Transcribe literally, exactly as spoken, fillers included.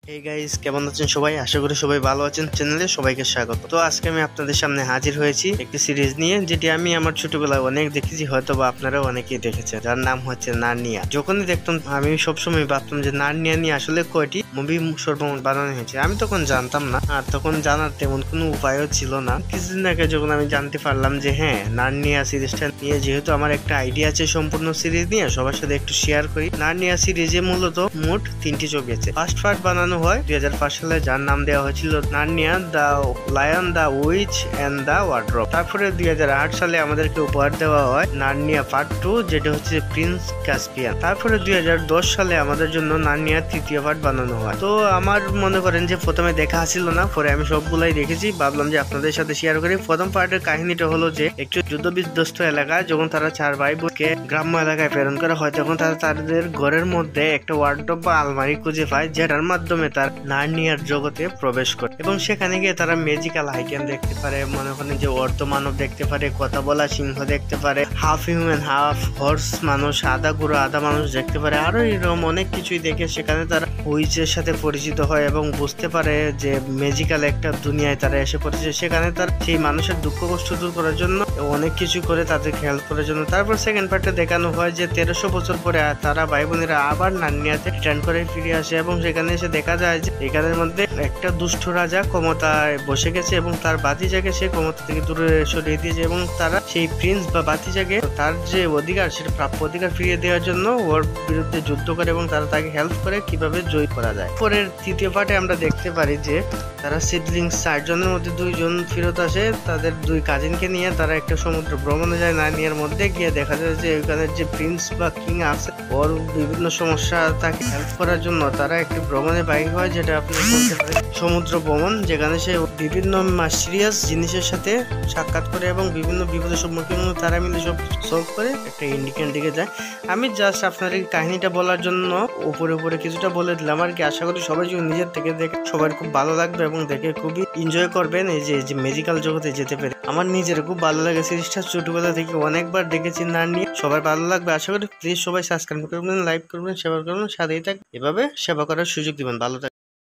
এই গাইস, কেমন আছেন সবাই? আশা করি সবাই ভালো আছেন। চ্যানেলে সবাইকে স্বাগত। তো আজকে আমি আপনাদের সামনে হাজির হয়েছি একটি সিরিজ নিয়ে, যেটি আমি আমার ছোটবেলায় অনেক দেখেছি, হয়তো বা আপনারাও অনেকেই দেখেছেন, যার নাম হচ্ছে নার্নিয়া। যখনই দেখতাম আমি সবসময় ভাবতাম যে নার্নিয়া নিয়ে আসলে কয়টি মুভি সর্বমোট বানানো হয়েছে। আমি তখন জানতাম না, আর তখন জানার তেমন কোনো উপায়ও ছিল না। কিছুদিন আগে যখন আমি জানতে পারলাম যে হ্যাঁ, নার্নিয়া সিরিজটা নিয়ে যেহেতু আমার একটা আইডিয়া আছে সম্পূর্ণ সিরিজ নিয়ে, সবার সাথে একটু শেয়ার করি। নার্নিয়া সিরিজে মূলত মোট তিনটি ছবি আছে। ফার্স্ট পার্ট বানানো হয় দুই হাজার পাঁচ সালে, যার নাম দেওয়া হয়েছিল Narnia the lion, the witch and the wardrobe. তারপরে দুই হাজার আট সালে আমাদেরকে উপহার দেওয়া হয় নার্নিয়া পার্ট টু, যেটা হচ্ছে প্রিন্স ক্যাসপিয়ান। তারপরে দুই হাজার দশ সালে আমাদের জন্য নার্নিয়া তৃতীয় পার্ট বানানো হয়। তো আমার মনে করেন যে প্রথমে দেখা ছিল না, পরে আমি সবগুলাই দেখেছি, ভাবলাম যে আপনাদের সাথে শেয়ার করি। প্রথম পার্টের কাহিনীটা হলো যে একটু যুদ্ধ বিধ্বস্ত এলাকায় যখন তারা চার ভাই বোনকে গ্রাম্য এলাকায় প্রেরণ করা হয়, তখন তারা তাদের ঘরের মধ্যে একটা ওয়ার্ডরোব বা আলমারি খুঁজে পায়, যেটার মাধ্যমে তার নার্নিয়ার জগতে প্রবেশ করে এবং সেখানে গিয়ে তারা ম্যাজিক্যাল আইটেম দেখতে পারে। মনে করেন যে অর্ধ মানব দেখতে পারে, কথা বলা সিংহ দেখতে পারে, হাফ হিউম্যান হাফ হর্স মানুষ, আধা গুঁড়ো আধা মানুষ দেখতে পারে, আরো এরকম অনেক কিছুই দেখে সেখানে তারা উইচের সাথে পরিচিত হয় এবং বুঝতে পারে যে ম্যাজিক্যাল একটা দুনিয়ায় তারা এসে পড়েছে। সেখানে তার সেই মানুষের দুঃখ কষ্ট দূর করার জন্য অনেক কিছু করে তাদেরকে হেল্প করার জন্য। তারপর সেকেন্ড পার্টে দেখানো হয় যে তেরোশো বছর পরে তারা ভাই বোনেরা আবার নার্নিয়াতে রিটার্ন করে ফিরে আসে এবং সেখানে এসে দেখা যায় যে এখানের মধ্যে একটা দুষ্ট রাজা ক্ষমতায় বসে গেছে এবং তার বাতিজাকে সে ক্ষমতা থেকে দূরে সরিয়ে দিয়েছে এবং তারা সেই প্রিন্স বা বাতিজাকে তার যে অধিকার, সেটা প্রাপ্য অধিকার ফিরিয়ে দেওয়ার জন্য ওর বিরুদ্ধে যুদ্ধ করে এবং তারা তাকে হেল্প করে কিভাবে জয় করা যায়। পরের তৃতীয় পার্টে আমরা দেখতে পারি যে তারা সিবলিংস চারজনের মধ্যে দুইজন ফেরত আসে, তাদের দুই কাজিনকে নিয়ে তারা একটা সমুদ্র ভ্রমণে যায়। নার্নিয়ার মধ্যে গিয়ে দেখা যায় যে ওখানে যে প্রিন্স বা কিং আছে, ওর বিভিন্ন সমস্যা তাকে হেল্প করার জন্য তারা একটি ভ্রমণে বাইর হয়, যেটা আপনি বলতে পারেন সমুদ্র ভ্রমণ, যেখানে সে বিভিন্ন সিরিয়াস জিনিসের সাথে সাক্ষাৎ করে এবং বিভিন্ন বিপদের সম্মুখীন তারা মিলে সব সলভ করে একটা ইন্ডিকেন দিকে যায়। আমি জাস্ট আপনার এই কাহিনীটা বলার জন্য উপরে উপরে কিছুটা বলে দিলাম আর কি। আশা করি সবাই যদি নিজের থেকে দেখে সবার খুব ভালো লাগবে এবং দেখে খুবই এনজয় করবেন এই যে যে ম্যাজিক্যাল জগতে যেতে পেরে। আমার নিজের খুব ভালো লাগে সিরিজটা, ছোটবেলা থেকে অনেকবার দেখেছি নার্নিয়া। সবার ভালো লাগবে আশা করি। প্লিজ সবাই সাবস্ক্রাইব করবেন, লাইক করবেন, সেবা করবেন, সাথেই থাকবেন, এভাবে সেবা করার সুযোগ দিবেন। ভালো থাকবেন।